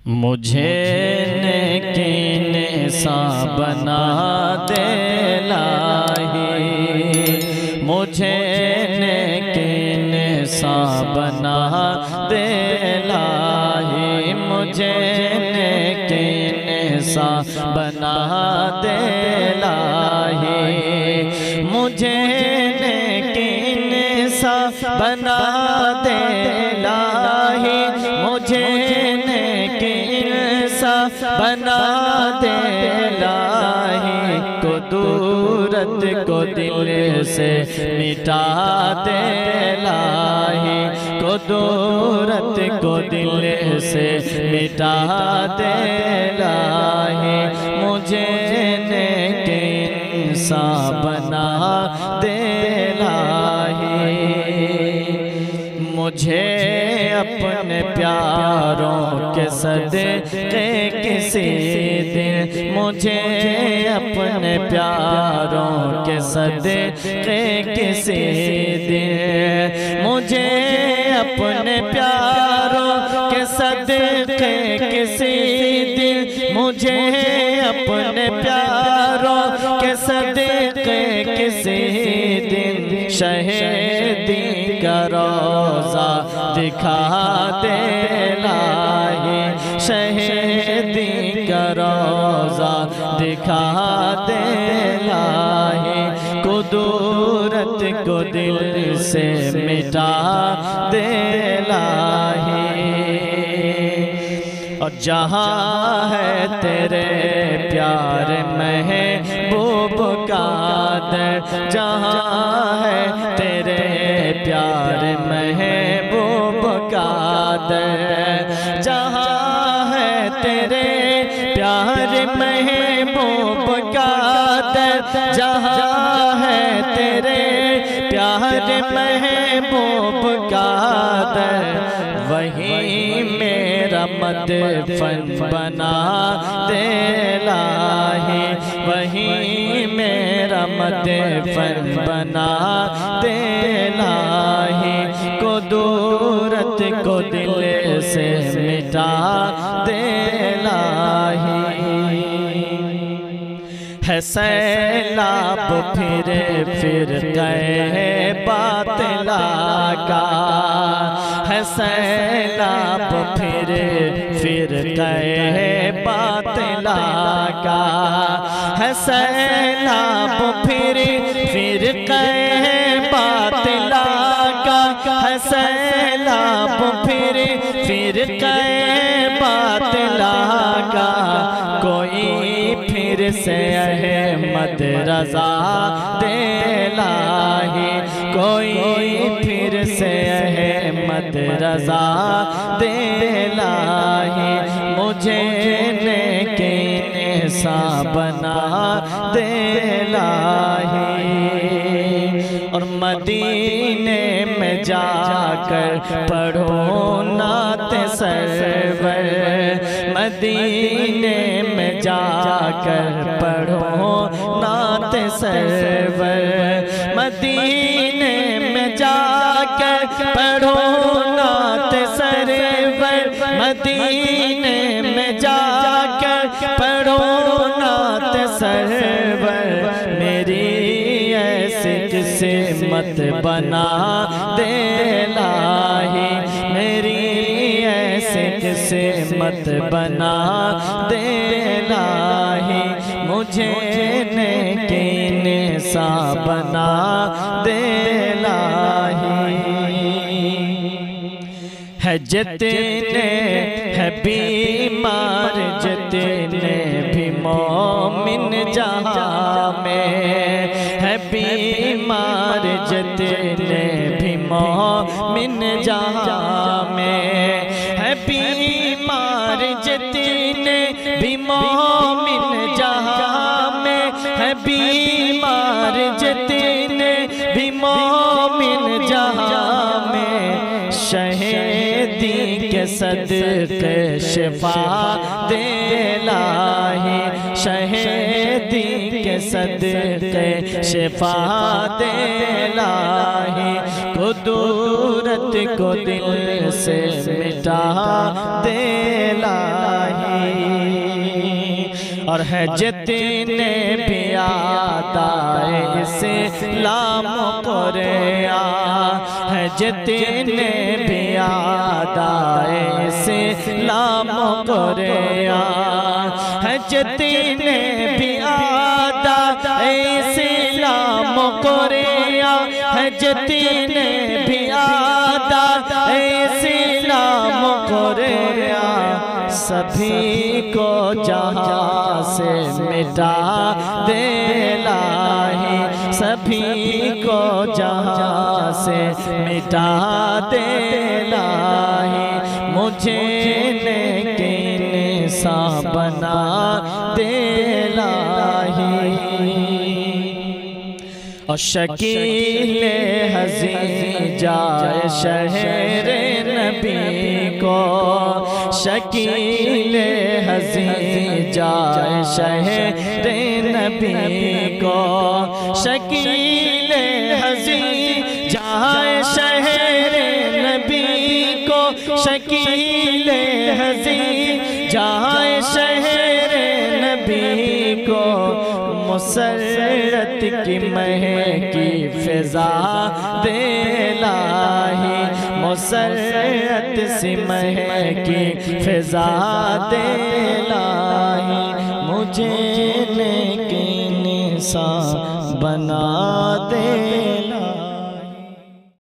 مجھے نیکی سا بنا دے الہی، مجھے نیکی سا بنا دے الہی، مجھے نیکی سا بنا دے الہی، مجھے نیکی سا بنا دے الہی، مجھے بنا دے الہی، قدرت کو دل سے مٹا دے الہی، قدرت کو دل سے مٹا دے الہی، مجھے نیک انسان بنا دے الہی، مجھے اپنے پیاروں کے صدقے کسی دن، مجھے اپنے پیاروں کے صدقے کسی دن، مجھے اپنے پیاروں کے صدقے کسی دن، مجھے اپنے پیاروں کے صدقے کسی دن، شہیدی کا روضہ دکھا دے الہی، شہیدی کا روضہ دکھا دے الہی، قدرت کو دل سے مٹا دے الہی، اور جہاں ہے تیرے پیار محبوب کا در، جہاں ہے تیرے پیار محبوب کا در، جہاں ہے تیرے پیار محبوب کا در، جہاں ہے تیرے پیار محبوب کا در، وہیں میرا مدفن بنا دے الہی، وہیں میرا مدفن بنا دے الہی، قدرت کو دل سے مٹا دے الہی، ہے سیلاب پھر گئے باطلا کا، ہے سیلاب پھر گئے باطلا کا، ہے سیلاب پھر گئے باطلا کا، ہے سیلاب پھر گئے باطلا کا، کوئی پھر سے احمد رضا دے الہی، کوئی پھر سے احمد رضا دے الہی، مجھے نیک انسان بنا دے الہی، اور مدینے میں جا کر پڑھو نعت سرور، مدینے میں جا کر پڑھو نعت سرور، مدینے میں جا کر پڑھو نعت سرور، مدینے میں جا کر پڑھو نعت سرور، میری ایسی قسمت بنا دے الہی، میری ایسی قسمت بنا دے الہی، مجھے نیک انسان بنا دے الہی، ہے جتنے ہے بیمار جتنے بھی مومن جہاں میں، ہے بیمار جتنے بھی مومن جہاں میں، ہے بیمار جتنے بھی مومن جہاں میں، ہے بیمار جتنے بھی مومن جہاں میں، شہیدی کے صدقے شفا دے الہی، شہیدی کے صدقے شفا دے الہی، قدرت کو دل سے مٹا دے الہی۔ اور ہے جتنے بھی آدائے اسلام قرآن، ہے جتنے بھی آدائے اسلام قرآن، ہے جتنے بھی آدائے اسلام قرآن، ہے جتنے بھی آدائے اسلام قرآن، سبھی کو جہاں سے مٹا دے الہی، سبھی کو جہاں سے مٹا دے الہی، مجھے نیک انسان بنا دے الہی۔ اور شکیل حزین جائے شہر نبی کو، شکیل حزین جائے شہر نبی کو، شکیل حزین جائے شہر نبی کو، شکیل حزین جائے شہر نبی کو، مسرت کی مہکی فضا دے الہی، مسرت سی مہکی فضا دے الہی، مجھے نیک انسان بنا دے الہی۔